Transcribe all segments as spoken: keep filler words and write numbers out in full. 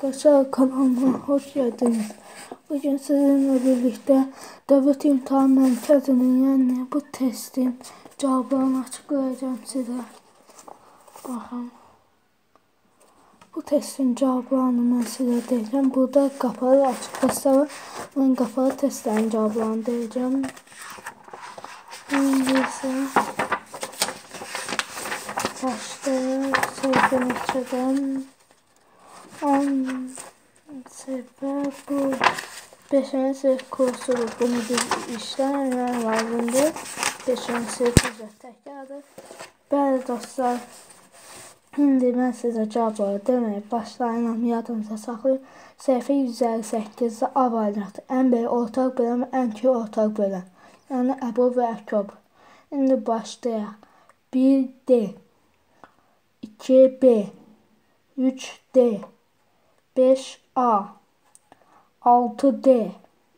Arkadaşlar kanalıma hoş geldiniz. Bugün sizinle birlikte devlet imtihan merkezinin yani bu testin cevaplarını açıklayacağım size. Bakın. Bu testin cevaplarını ben size diyeceğim. Burada kapalı açık testler var. Ben kapalı testlerin cevaplarını diyeceğim. İngilizce başta sayfadan on sefer bu beşinci sınıf kursu bunu biz işlemem lazımdır. beşinci sınıf ücret tekrardır. Bəli dostlar, şimdi mən sizə cavabları deməyə başlayıram, yadınıza saxlayın. Səhifə yüz əlli səkkizdə A variantı ən böyük ortaq bölən və ən kiçik ortaq bölən. Yəni Əbu və Əkob. İndi başlayaq. bir D, iki B, üç D, beş A, altı D,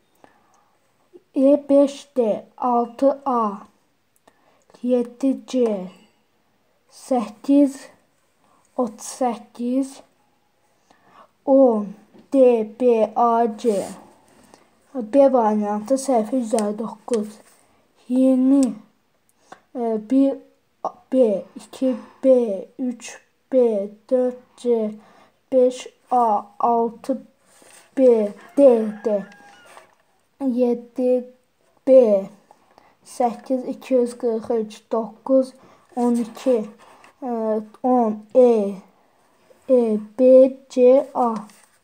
E beş D, altı A, yedi C, sekiz, otuz səkkiz, on D, B, A, C. B variantı səhifə yüz əlli doqquz, yirmi, bir B, iki B, üç B, dörd C, beş A, altı B, D, D, yedi B, sekiz, iki yüz qırx üç, doqquz, on iki, on E, E, B, C, A.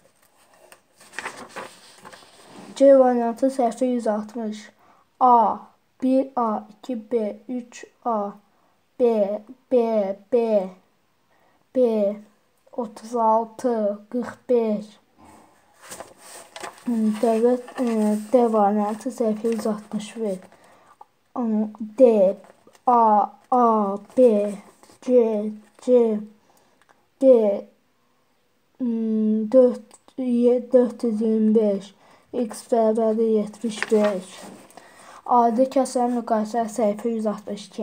C variantı səhifə yüz altmış. A, bir A, iki B, üç A, B, B, B, B, otuz altı, qırx beş. Devlet D variantı səhifə yüz altmış bir. D, A, A, B, C, C, D, dörd yüz iyirmi beş, X bərabərdir yetmiş beş. Adi kəsrə müqayisə səhifə yüz altmış iki.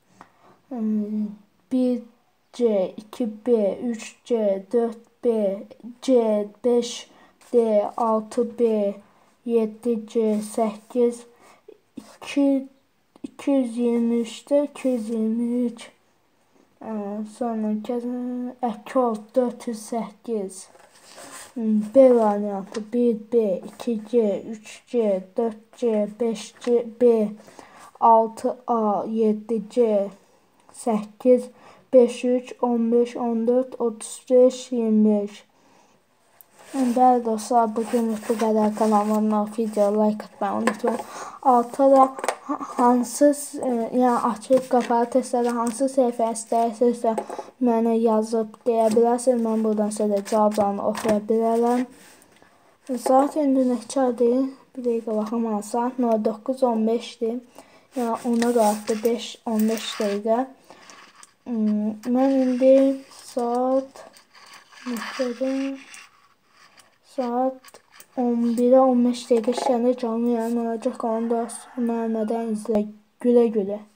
bir C, iki B, üç C, dörd B, C, beş D, altı B, yedi C, sekiz, iki yüz iyirmi üçdə iki yüz iyirmi üç. Sonra Əkob dörd yüz səkkiz. B variantı bir B, iki C, üç C, dörd C, beş C, B, altı A, yedi C, sekiz, beş üç, on beş, on dörd, otuz beş, iyirmi beş. Bəli dostlar, bugünlük bu qədər. Kanalıma video like atmayı unutmayın. Altta da hansı, yəni açıq qapalı testlərdə hansı səhifə istəyirsinizsə mənə yazıb deyə bilərsiniz. Mən buradan sizə cavablarını oxuya bilərəm. Saat indi neçədir? Bir dəqiqə baxım. Saat doqquz on beşdir. Yəni ona qalxdı beş on beş dəqiqə. Mən indi saat neçədir? Saat on birə on beş dəqiqə işləndə canlı yayım olacaq. Onu da sonradan izlə. Gülə gülə.